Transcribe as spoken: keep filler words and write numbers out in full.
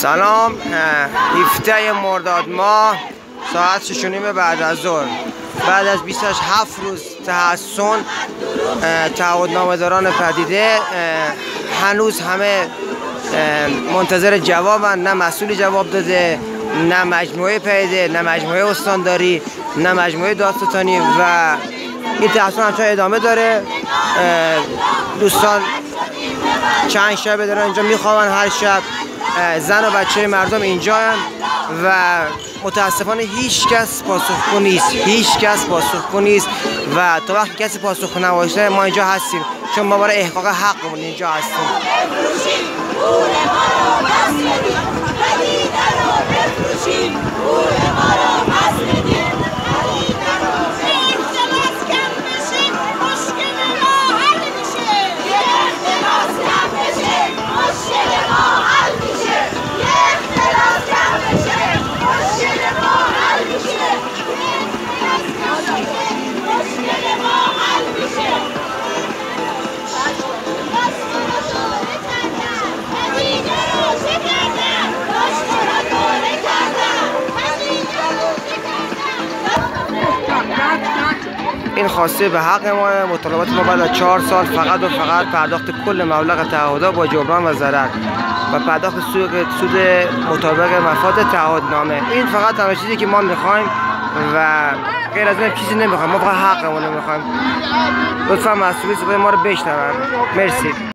سلام. هفده مرداد ماه ساعت شش و نیم بعد از ظهر، بعد از بیست و هفت روز تحصن تعهدنامه‌داران پدیده هنوز همه منتظر جوابن. نه مسئولی جواب داده، نه مجموعه پدیده، نه مجموعه استانداری، نه مجموعه دادستانی و این تحصن همچنان ادامه داره. دوستان چند شب دارن اینجا میخوابن، هر شب زن و بچه مردم اینجا هن و متاسفانه هیچ کس پاسخگو نیست، هیچ کس پاسخگو نیست و تا وقتی کسی پاسخگو نباشه ما اینجا هستیم، چون ما برای احقاق حقمون اینجا هستیم. این خواسته به حق ما، مطالبات ما بعد از چهار سال فقط و فقط پرداخت کل مبلغ تعهدات با جبران و ضرر و پرداخت سود سود مطابق مفاد تعهدنامه. این فقط همه چیزی که ما میخوایم و غیر از این چیزی نمیخوایم، ما فقط حقمون رو میخوایم. لطفا مسئولین صدای ما رو بشنون. مرسی.